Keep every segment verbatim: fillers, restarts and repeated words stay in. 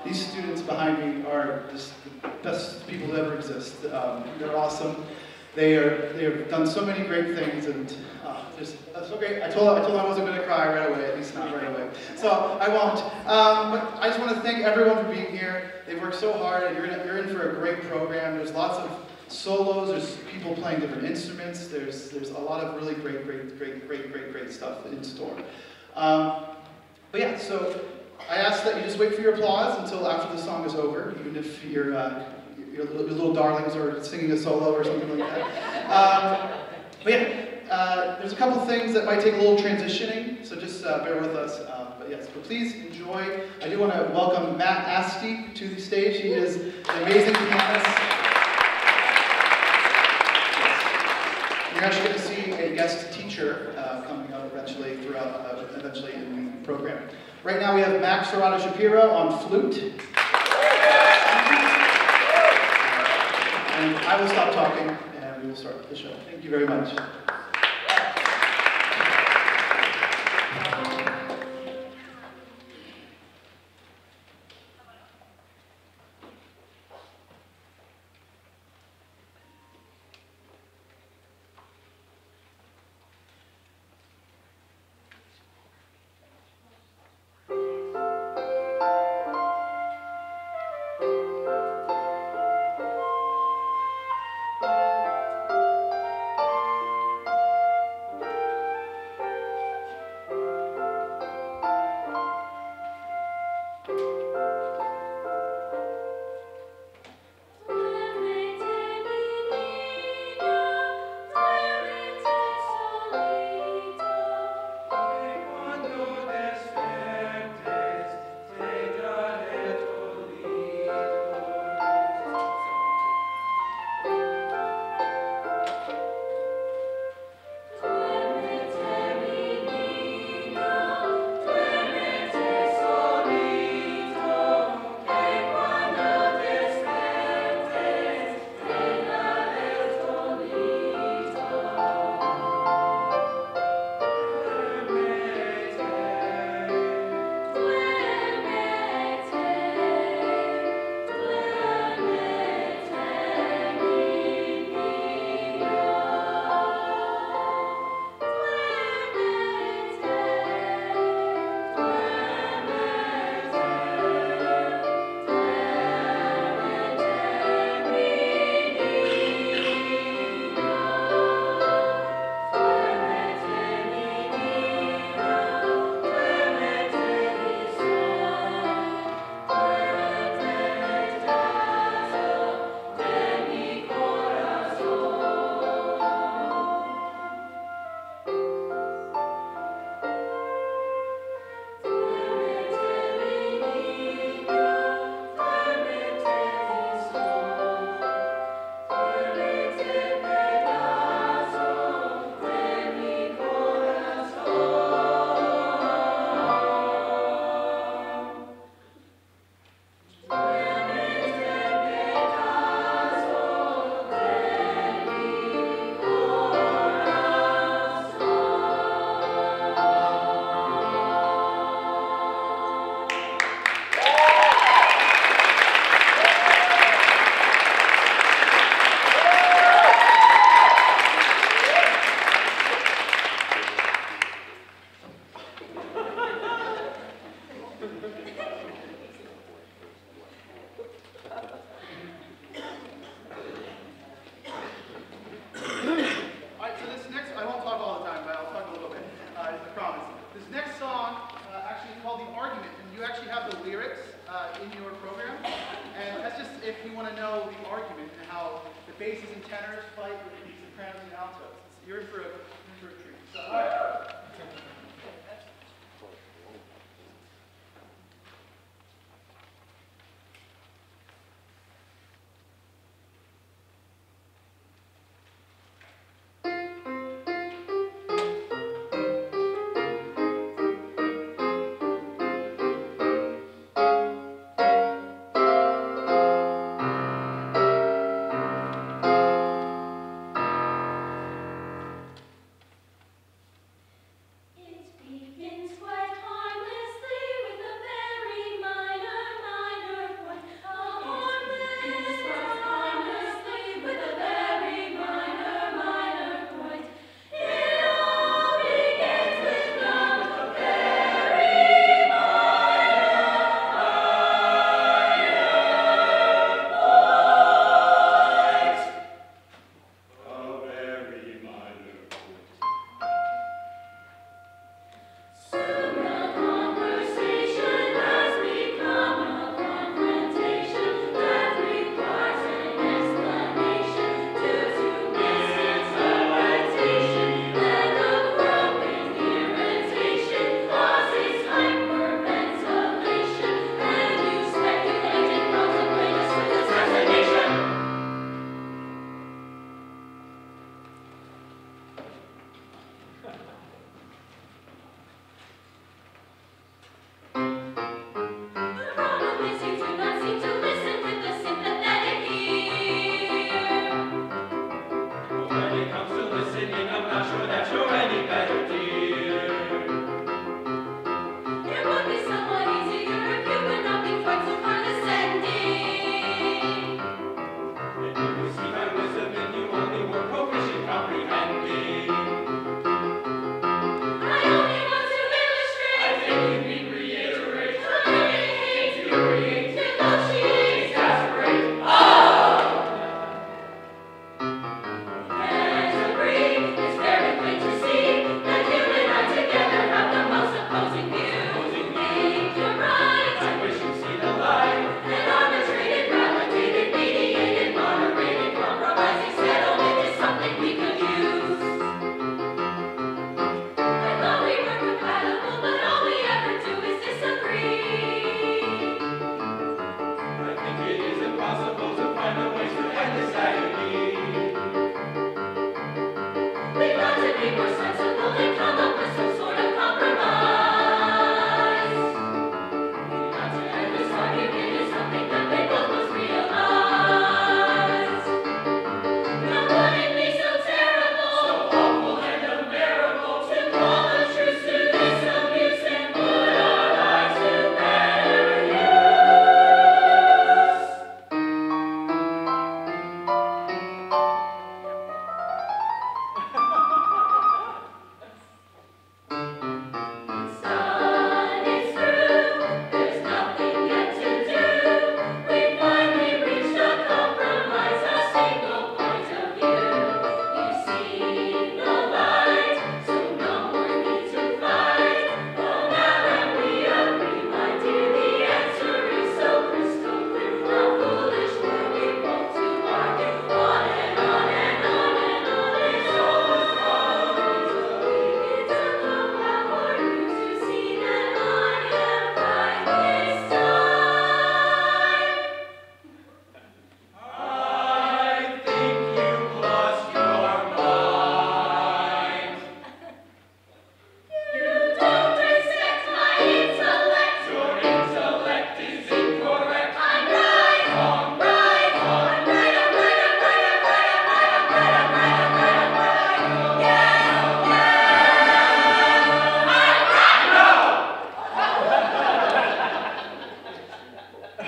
these students behind me are just the best people to ever exist. Um, they're awesome. They are they have done so many great things, and uh, just that's so great. I told I told them I wasn't going to cry right away, at least not right away. So I won't. Um, but I just want to thank everyone for being here. They've worked so hard. You're in, you're in for a great program. There's lots of solos. There's people playing different instruments. There's there's a lot of really great great great great great great stuff in store. Um, but yeah, so I ask that you just wait for your applause until after the song is over, even if you're. Uh, Your little, your little darlings are singing a solo or something like that. Um, but yeah, uh, there's a couple things that might take a little transitioning, so just uh, bear with us. Uh, but yes, but please enjoy. I do want to welcome Matt Asti to the stage. He is an amazing pianist. You're actually going to see a guest teacher uh, coming up eventually throughout, uh, eventually in the program. Right now we have Max Serrato Shapiro on flute. And I will stop talking, and we will start the show. Thank you very much.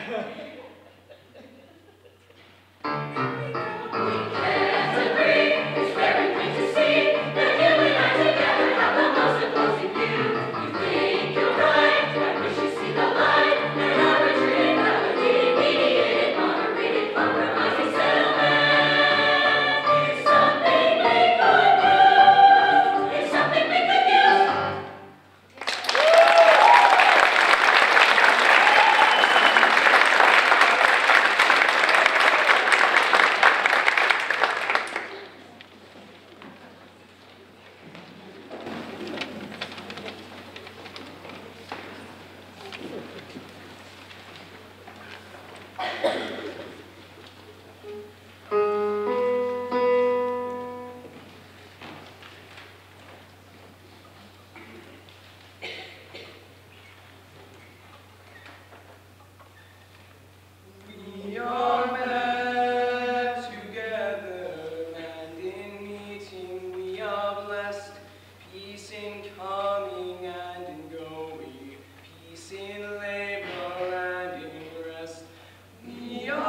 We are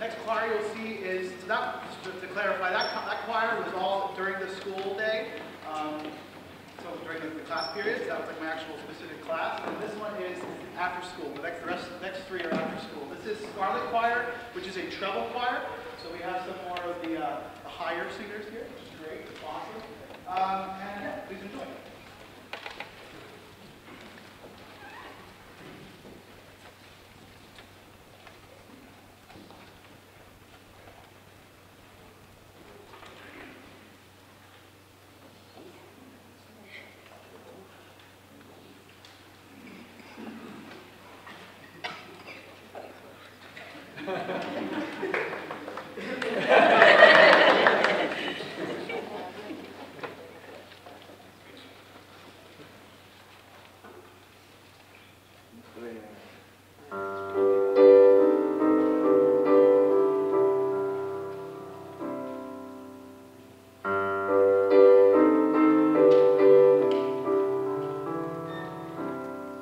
Next choir you'll see is, so that, just to clarify, that, that choir was all during the school day. Um, so during the, the class periods, that was like my actual specific class. And this one is after school. The next, the rest, the next three are after school. This is Scarlet Choir, which is a treble choir. So we have some more of the, uh, the higher singers here, which is great, it's awesome. Um, and yeah, please enjoy.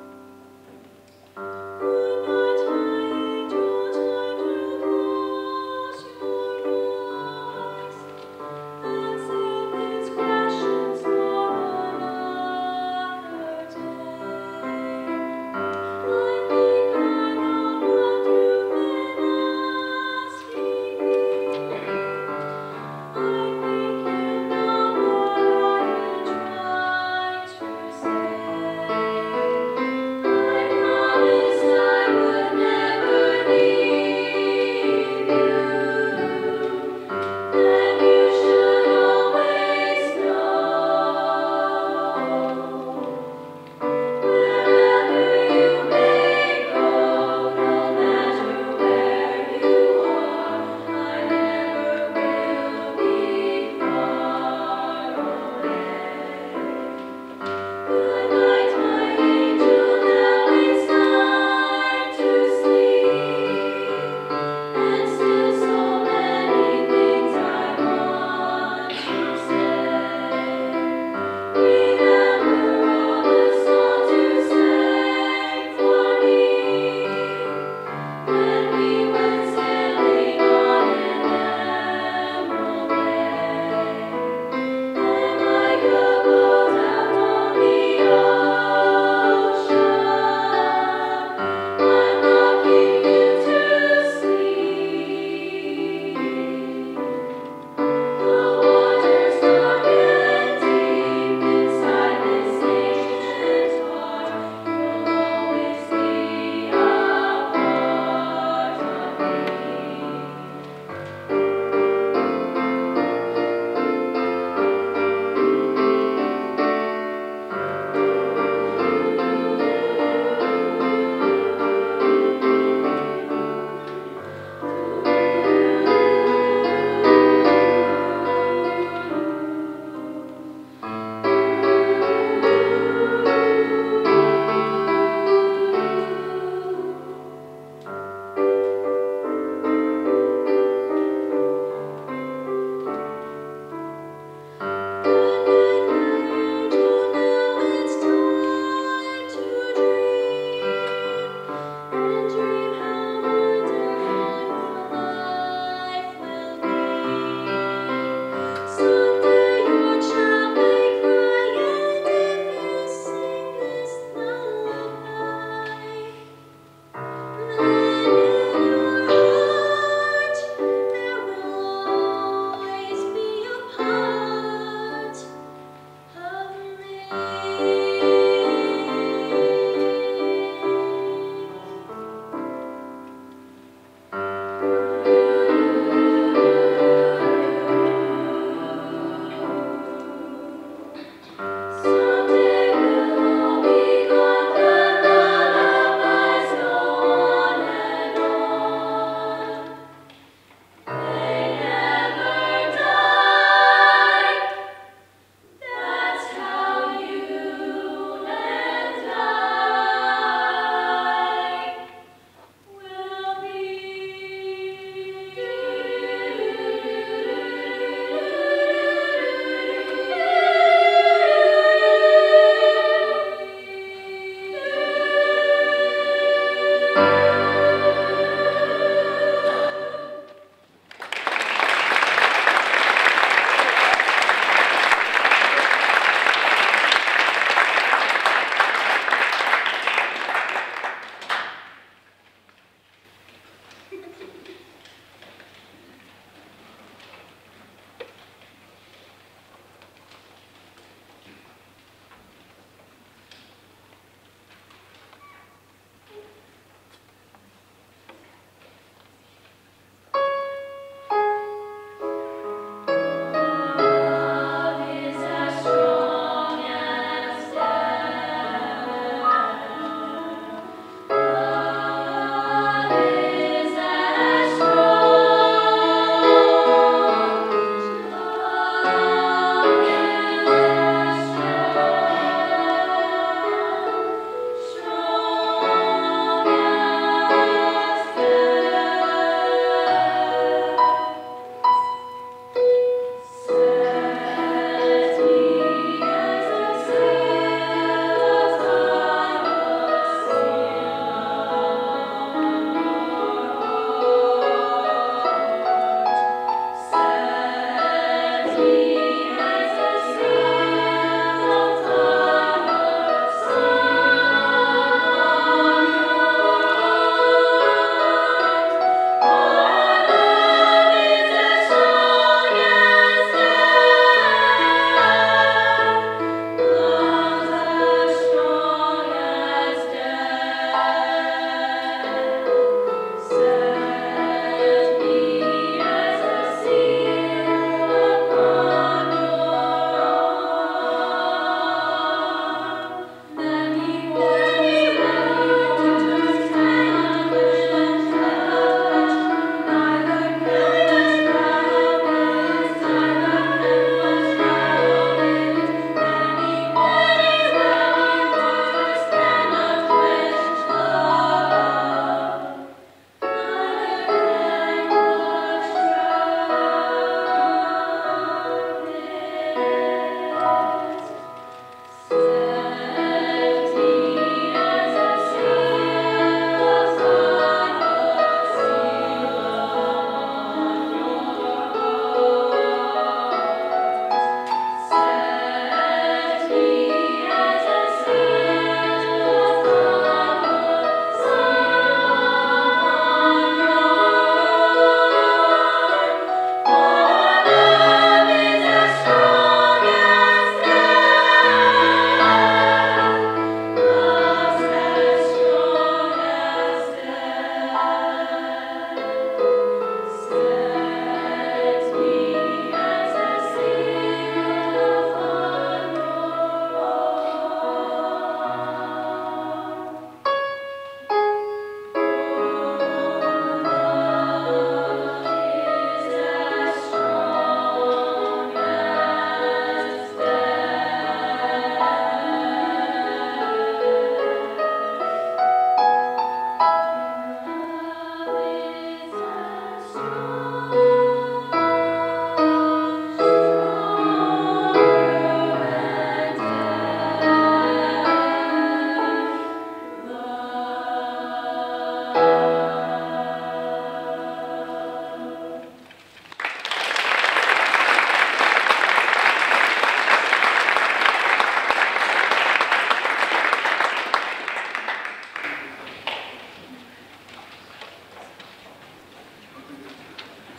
Good night, my daughter,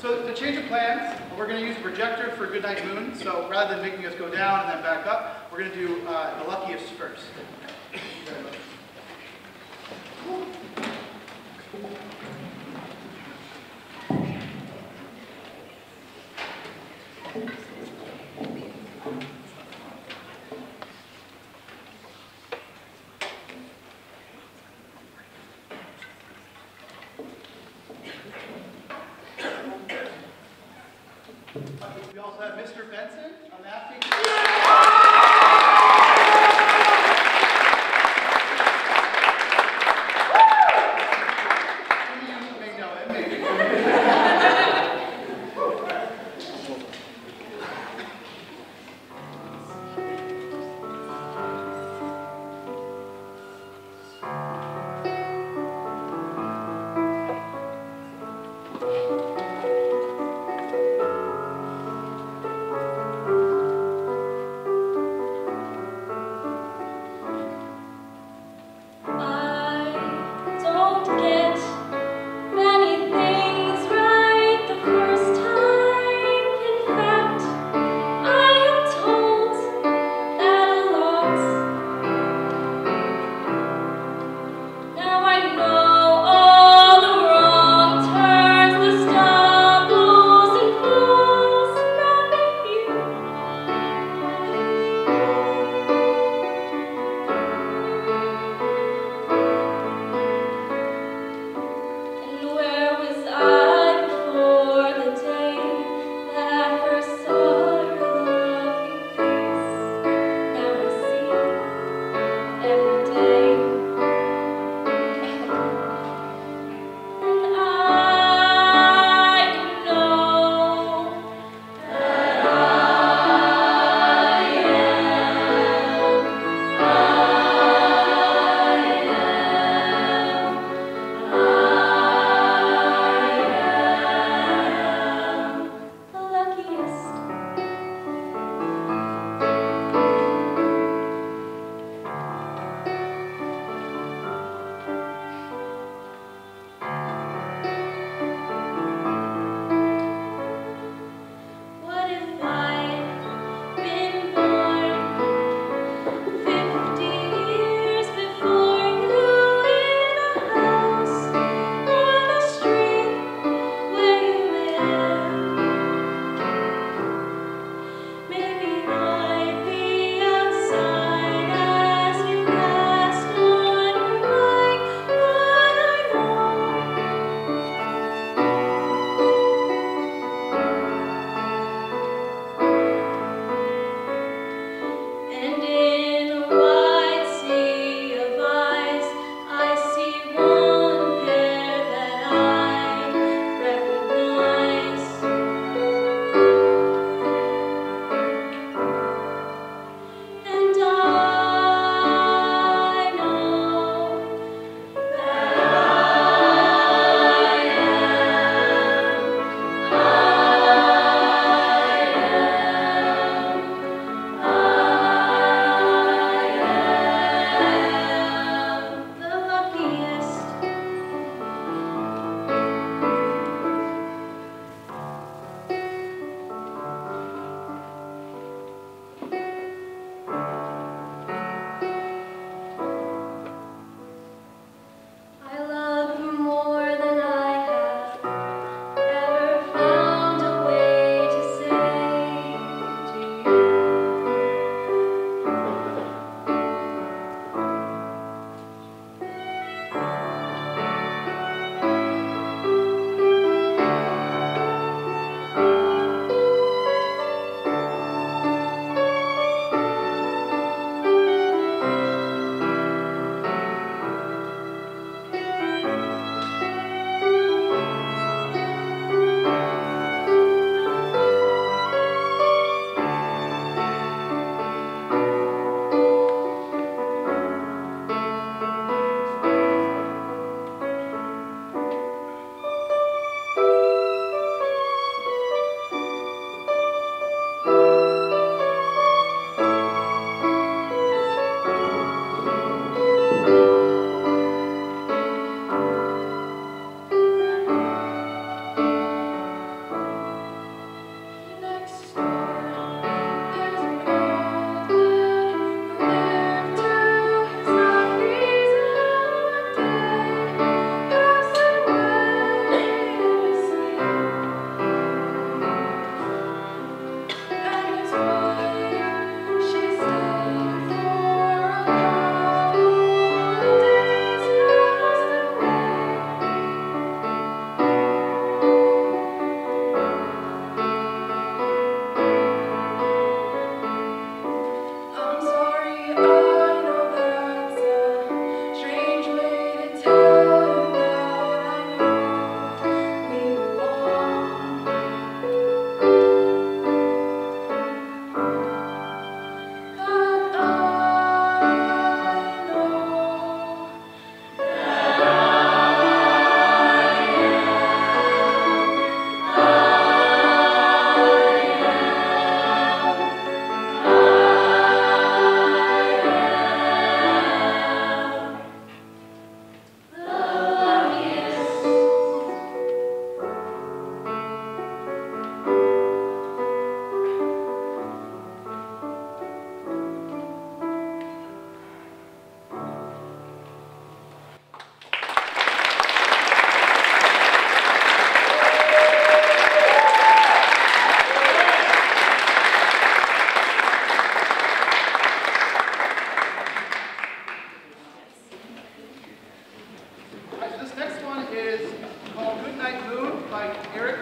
So to change of plans, we're going to use a projector for Goodnight Moon. So rather than making us go down and then back up, we're going to do uh, the luckiest first. We also have Mister Benson on that team. You may know it, maybe. Now I know all the wrong turns the stars.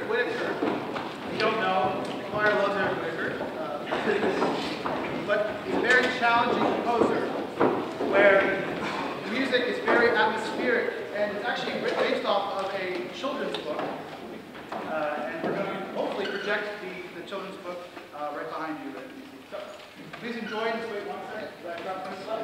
Eric Whitaker. If you don't know, the choir loves Eric Whitaker. Uh, but he's a very challenging composer where the music is very atmospheric, and it's actually based off of a children's book. Uh, and we're going to hopefully project the, the children's book uh, right behind you. So please enjoy and just wait one second. Back up my slide.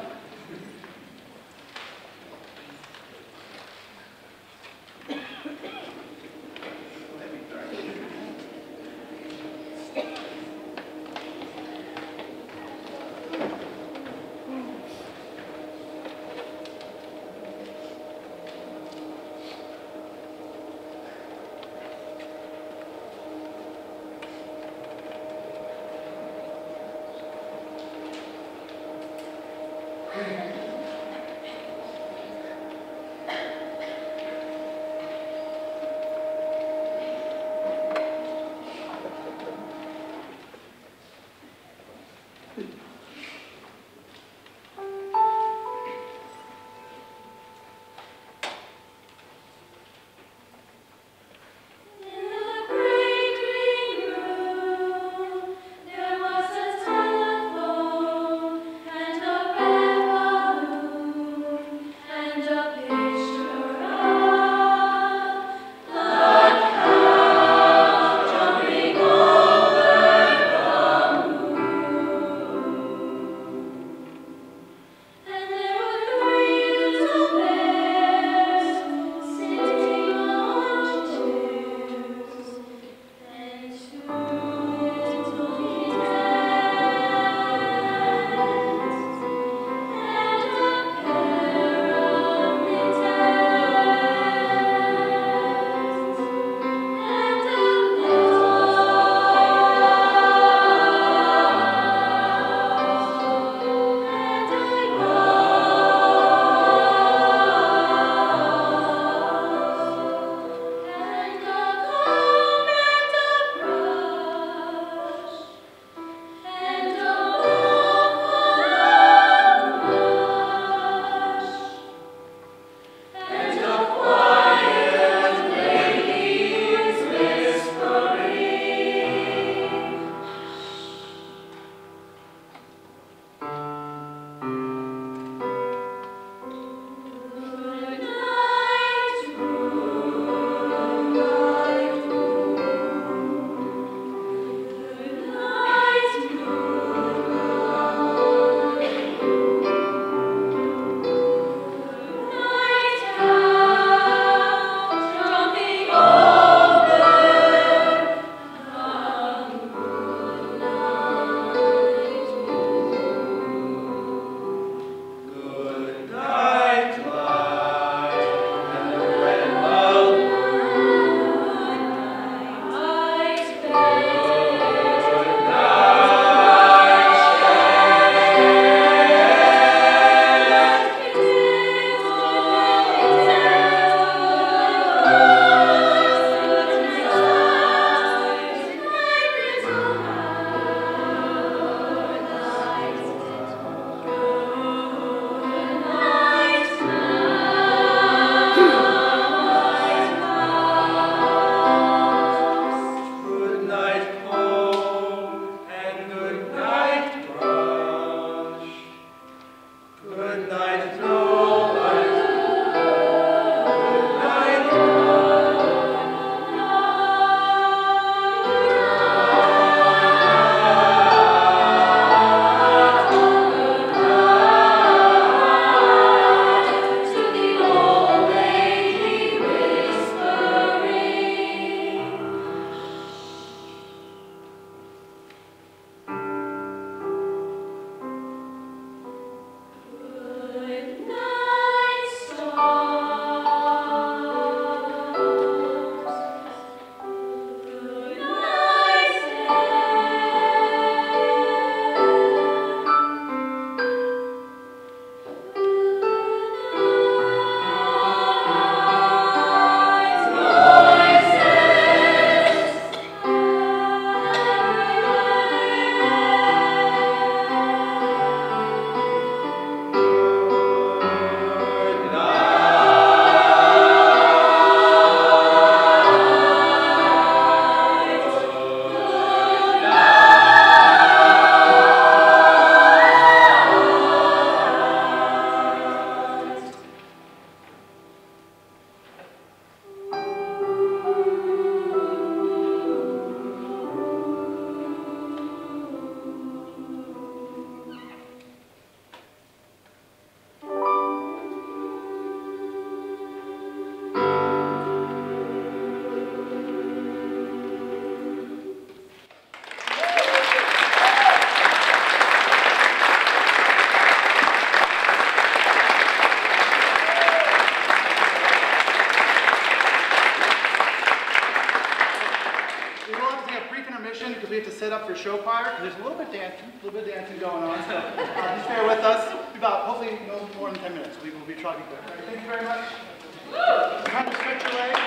we will have to take a brief intermission because we have to set up for show choir. There's a little bit of dancing, a little bit of dancing going on. So uh, just bear with us. About hopefully no more than ten minutes. We will be trying to be quick. All right, thank you very much. Kind of stretch your legs.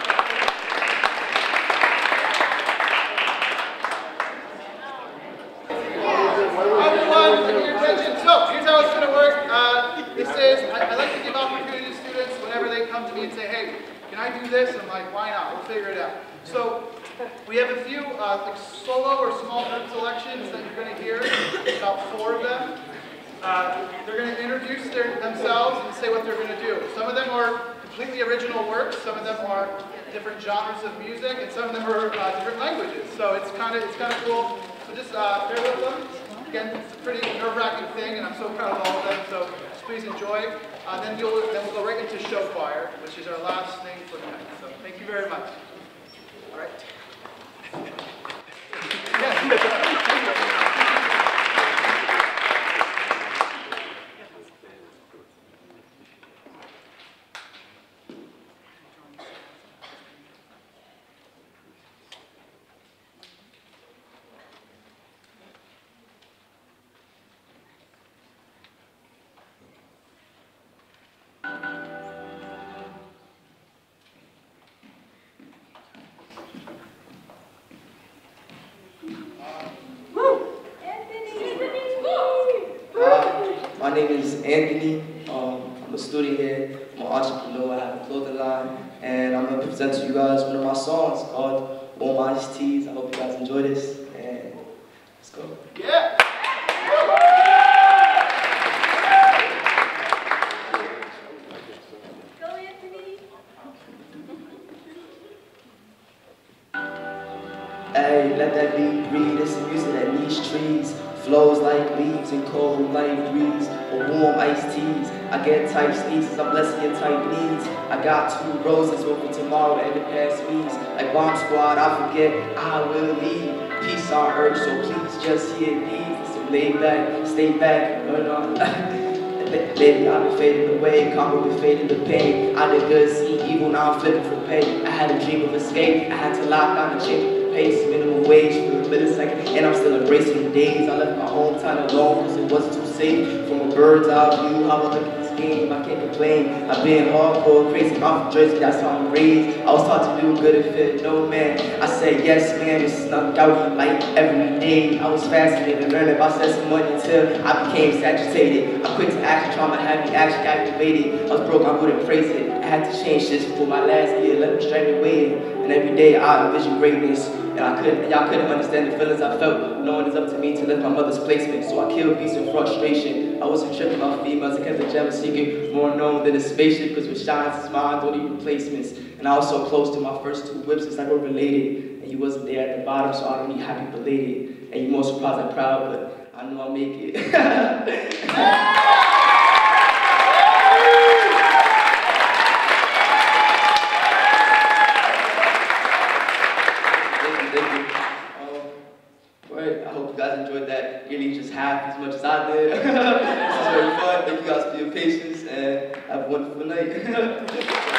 Everyone, give your attention. So here's how it's going to work. Uh, this is I, I like to give opportunity to students whenever they come to me and say, "Hey, can I do this?" I'm like, "Why not? We'll figure it out." So we have a few uh, like solo or small group selections that you're going to hear, about four of them. Uh, they're going to introduce their, themselves and say what they're going to do. Some of them are completely original works, some of them are different genres of music, and some of them are uh, different languages. So it's kind of it's kind of cool. So just uh, bear with them. Again, it's a pretty nerve-wracking thing, and I'm so proud of all of them. So just please enjoy. Uh, then, you'll, then we'll go right into show choir, which is our last thing for tonight. So thank you very much. All right. My name is Anthony. Um, I'm a student here. I'm an entrepreneur. I have a clothing line. And I'm going to present to you guys one of my songs called All My Iced Teas. I hope you guys enjoy this. And let's go. Yeah! Go, Anthony! Hey, let that beat breathe. It's the music that needs trees. Flows like leaves and cold like breeze, or warm iced teas. I get tight sneezes, I'm blessing your tight needs. I got two roses over tomorrow and the past weeks. Like Bomb Squad, I forget, I will leave. Peace on earth, so please just hear these. So lay back, stay back, burn on. Lately I've been fading away, karma been fading the pain. I did good, see evil, now I'm flipping for pain. I had a dream of escape, I had to lock down the change the pace, minimum wage for a millisecond, and I'm still embracing the days. I left my hometown alone because it wasn't too safe. From a bird's eye view, how I look at this game, I can't complain. I've been hardcore, crazy, I'm from Jersey, that's how I'm raised. I was taught to do good and fit no man. I said yes man, it's snuck out like every day. I was fascinated, learning about sense of money until I became saturated. I'm quick to action, trauma had me actually activated. I was broke, I wouldn't praise it. I had to change this for my last year, let me straight away. And every day I envision greatness. And I couldn't, y'all couldn't understand the feelings I felt. No one is up to me to lift my mother's placement. So I killed peace and frustration. I wasn't tripping about females, I kept the gem secret, more known than a spaceship, because what shines is mine, don't need replacements. And I was so close to my first two whips, it's like we're related. And you wasn't there at the bottom, so I don't need happy belated. And you more surprised than proud, but I know I'll make it. I hope you guys enjoyed that really just half as much as I did. This is very fun. Thank you guys for your patience and have a wonderful night.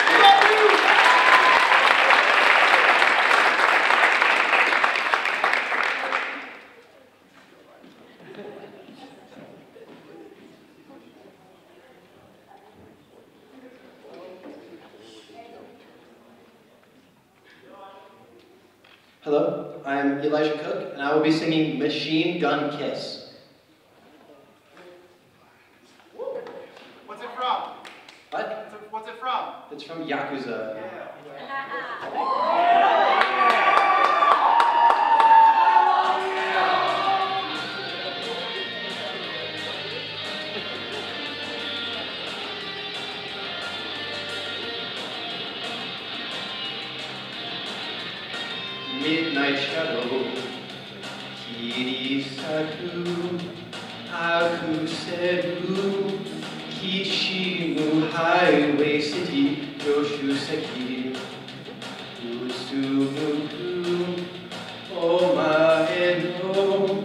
Hello, I'm Elijah Cook, and I will be singing Machine Gun Kiss. What's it from? What? What's it from? It's from Yakuza. Yeah. Midnight shadow, Kirisaku, Akuseru, Kishimu, Highway City, Yoshuseki, Usumuku, Omae no,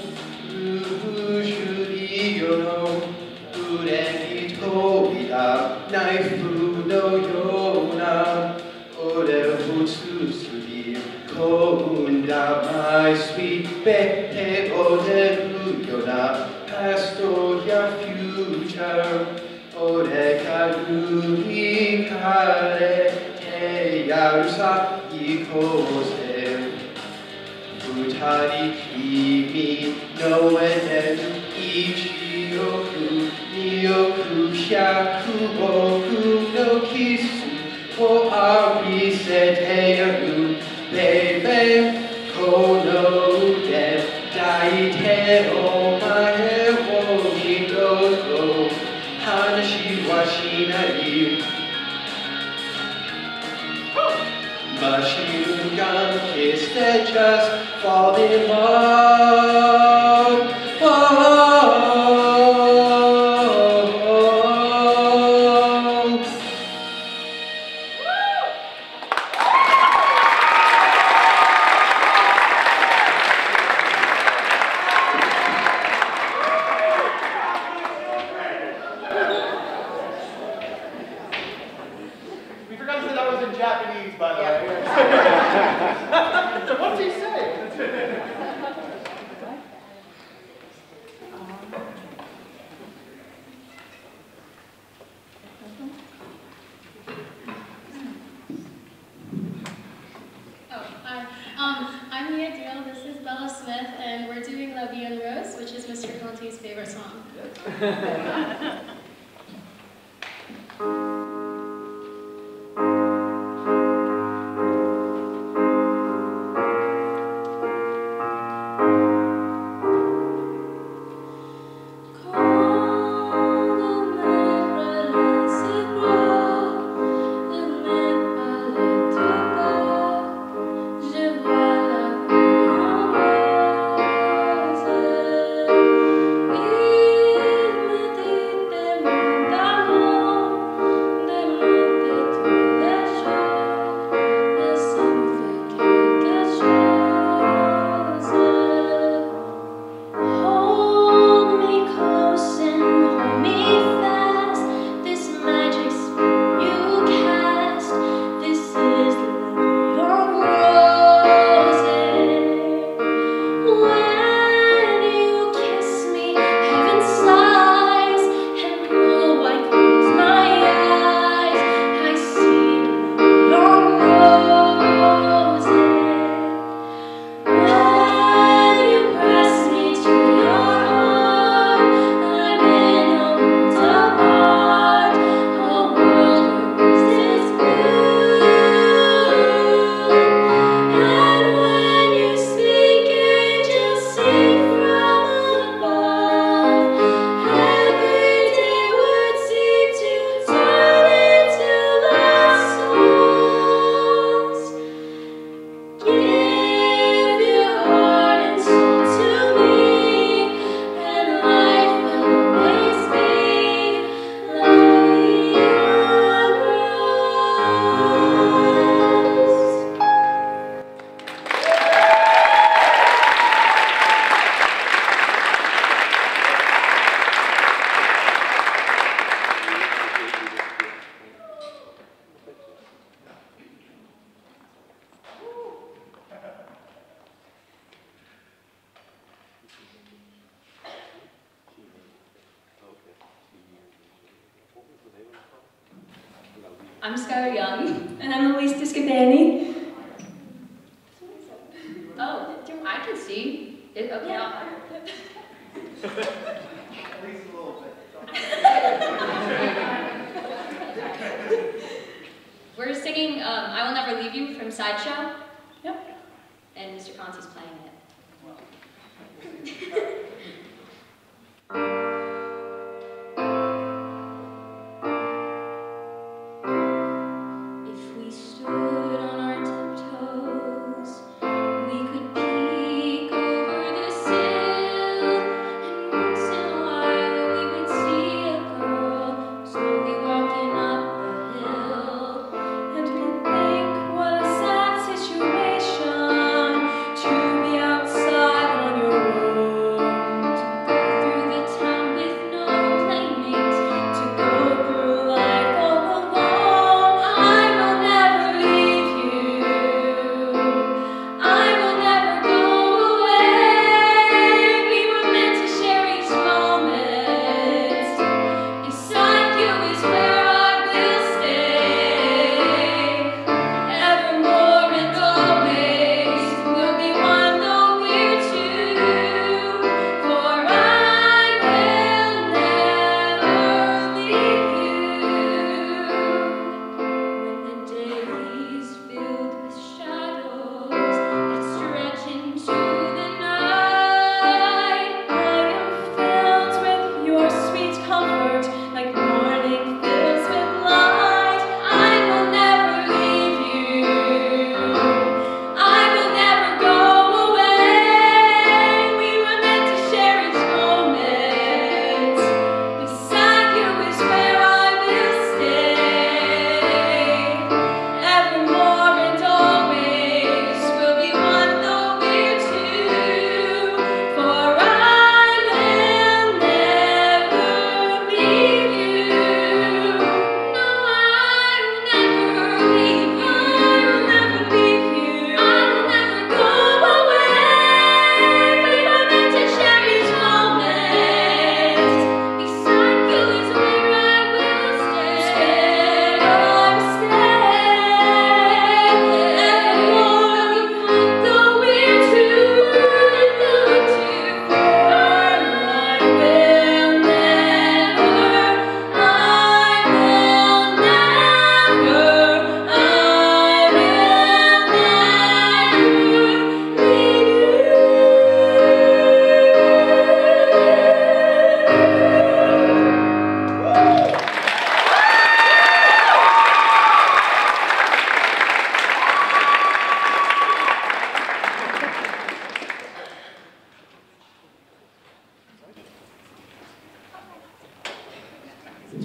Ujuri yono, Ureni Tobida, Naifu no Yona, Ore Utsusuri, Ko Onda, my sweet babe, oh, hallelujah, pastoria future, oh, decaduri care, e yarusa icose, futari kimi, no eden, ichioku, nioku, shaku, boku, no kisu, o arise tearu, bebe, kono, de, daite, o mae, o nidoko, hanashi washinari. Machine gun kiss, they just fall in love. Oh. We forgot to say that was in Japanese, by the way. So what's he saying? Oh, hi. Um, I'm Mia Deal, this is Bella Smith, and we're doing La Vie en Rose, which is Mister Conti's favorite song. I'm Skylar Young, and I'm Elise Discabani. Oh, I can see. It, okay, Yeah. I'll... At least a little bit. We're singing um, I Will Never Leave You from Sideshow. Yep. And Mister Conti's playing it. If we stood on our tiptoes, we could peek over the sill, and once in a while we would see a girl slowly walking up the hill, and we'd think, what a sad situation to be outside on your own.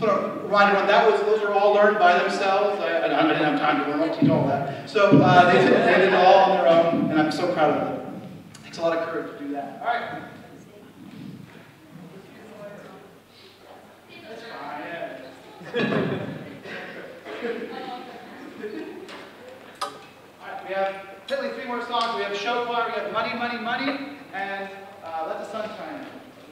put a rider on. That was, those were all learned by themselves. I, I, I didn't have time to learn all, teach all that. So uh, they, did, they did it all on their own, and I'm so proud of them. It takes a lot of courage to do that. All right. That's fine, yeah. All right, we have literally three more songs. We have Show Choir, we have Money, Money, Money, and uh, Let the Sun Shine.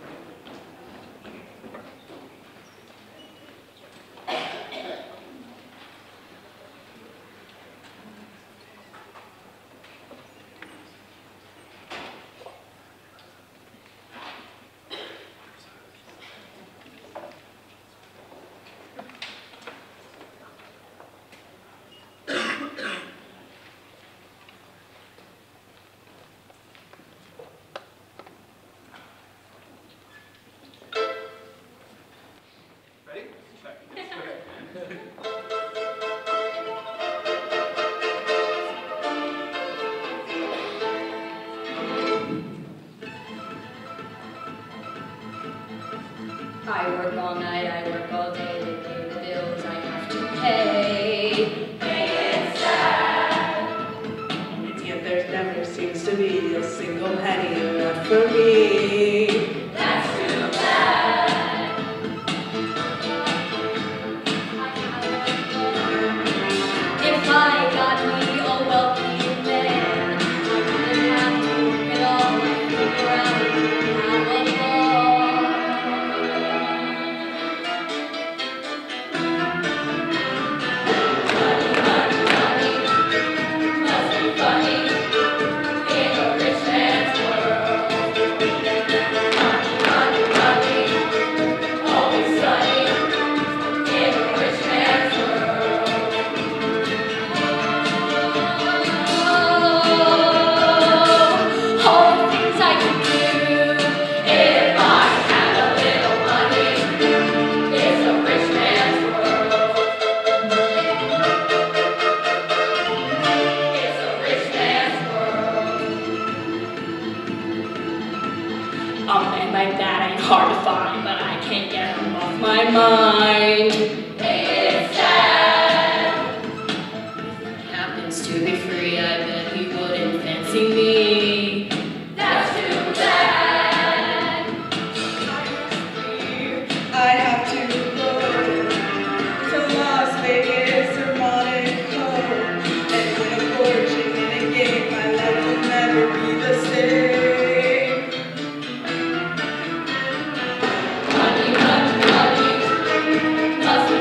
I work all night, I work all day to pay the bills I have to pay. It's sad. And yet there never seems to be a single penny left for me. That's too bad. If I got me a wealthy man, I wouldn't have to work at all. I'd figure out how alone. A man like that ain't hard to find, but I can't get him off my mind. It's sad. Happens to be free, I bet he wouldn't fancy me. That's too bad. I have to go to Las Vegas or Monaco and win a fortune in a game. My life will never be the same. Money, money, money, must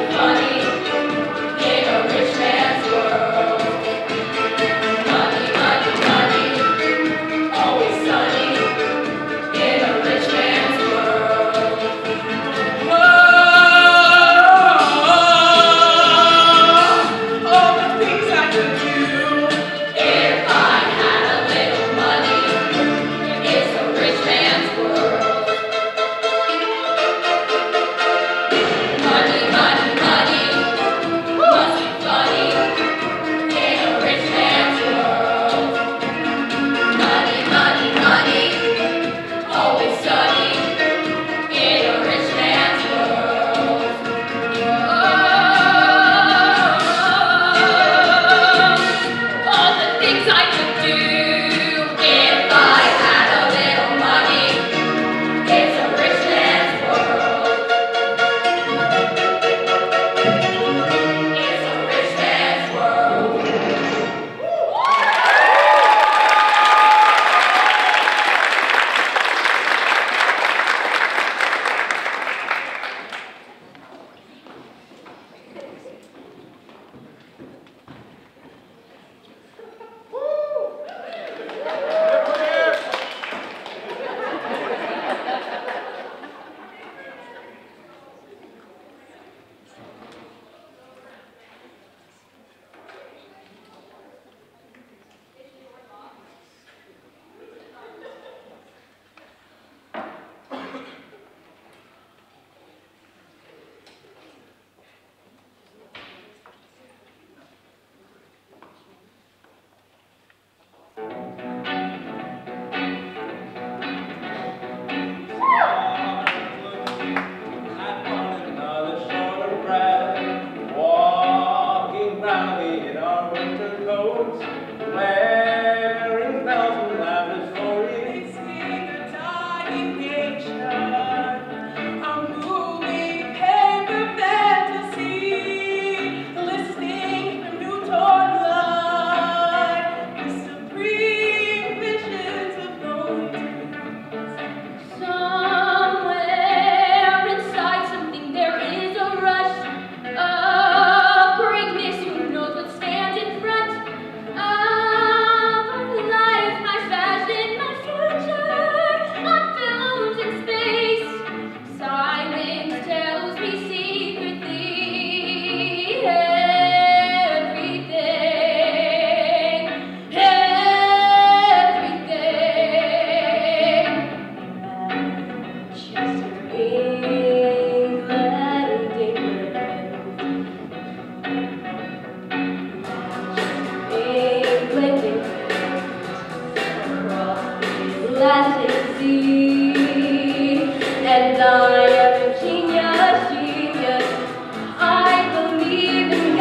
Atlantic Sea. And I am a genius, genius. I believe in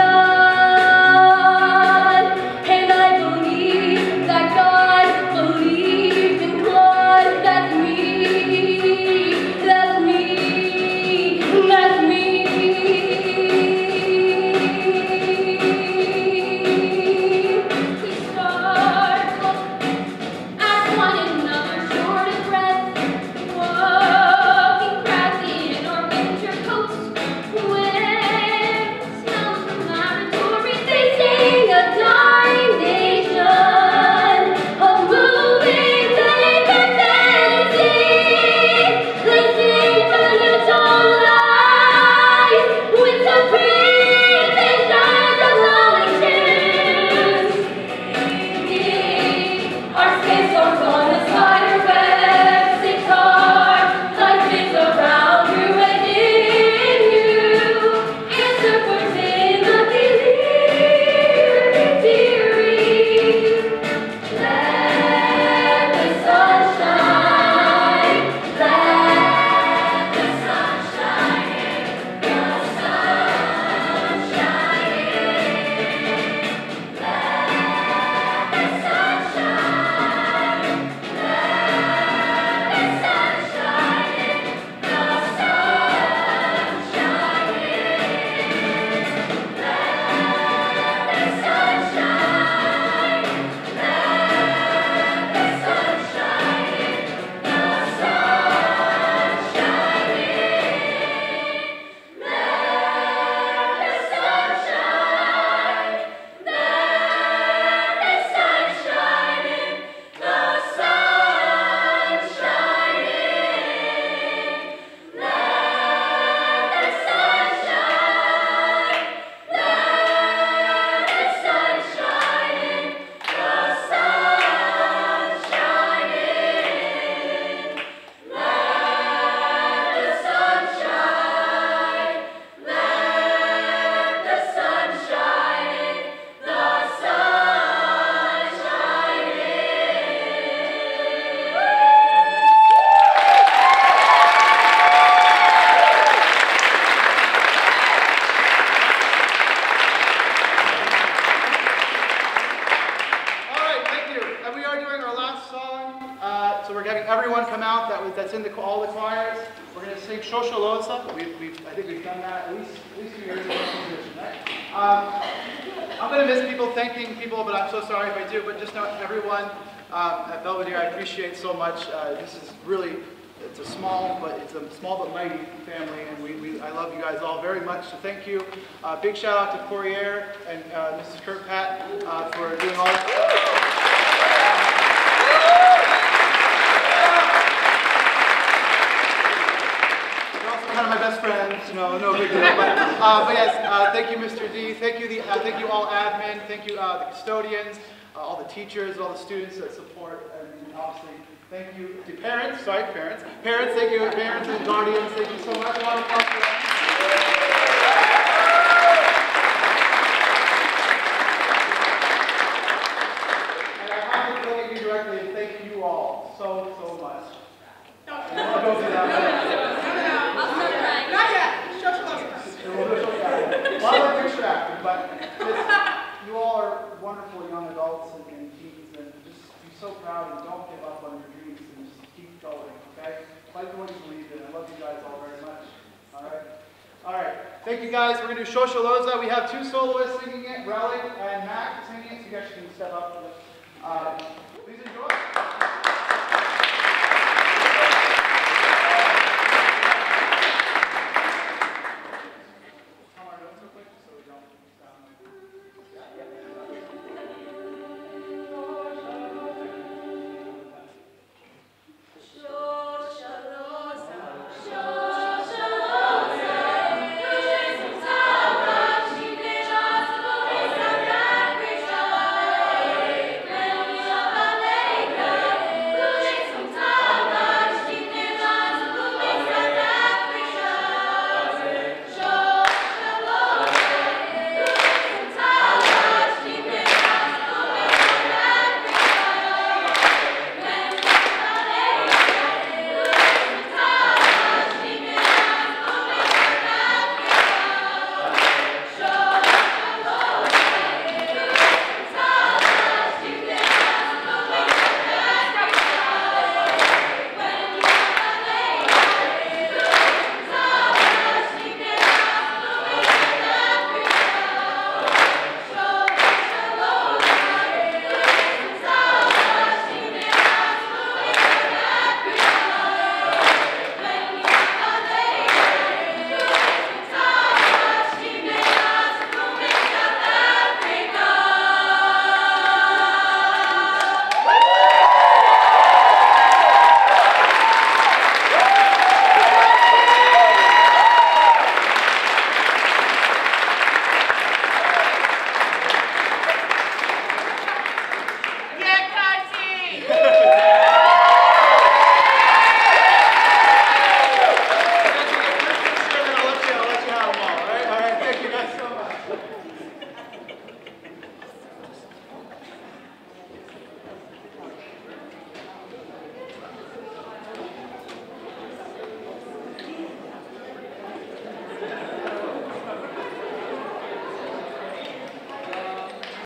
God. And I believe that God believes in Claude. That's me. That's me. That's me. We start at one another, short of breath, walking proudly in our winter coats. When smells from laboratories, they sing a dying nation, a moving paper fantasy. They sing for you don't lie, with the pretensions of knowledge. Our space storms on the spider web, six hard, life is around you and in you. Answer puts in the theory, theory. Let the sun shine, let the sun shine in, the sun shine in. Let the sun shine, let the sun shine in, the sun shine in. Let the sun shine, let the sun shine in, the sun shine in. Let the sun shine, let the sun shine in, the sun shine in. Let the sun shine, let the sun shine in, the sun shine in. Let the sun shine, let the sun shine in, the sun shine All right, thank you. And we are doing our last song. Uh, so we're having everyone come out that was that's in the all the choirs. We're going to sing Shosholoza. We've, we've I think we've done that at least at least two years ago. Right? Um, I'm going to miss people thanking people, but I'm so sorry if I do. But just know everyone um, at Belvidere, I appreciate so much. Uh, this is really. It's a small, but it's a small but mighty family, and we, we I love you guys all very much. So thank you. Uh, big shout out to Poirier and uh, Missus Kirkpat uh, for doing all that. They're also kind of my best friends, you know, no big deal. But, uh, but yes, uh, thank you, Mister D. Thank you, the uh, thank you all admin. Thank you, uh, the custodians, uh, all the teachers, all the students that support, and obviously. Thank you to parents, sorry, parents. Parents, thank you, parents and guardians, thank you so much. A lot of applause for them. And I have to look at you directly and thank you all so, so much. Don't do that. I'll start crying. Not yet. Shut your mouth. A lot of picture acting, but it's, you all are wonderful young adults and, and teens, and just be so proud and don't give up on your dreams and just keep going, okay? Fight the one you believe in. I love you guys all very much. All right? All right. Thank you guys. We're going to do Shosholoza. We have two soloists singing it, Relic and Mac singing it, so you guys can step up. Uh,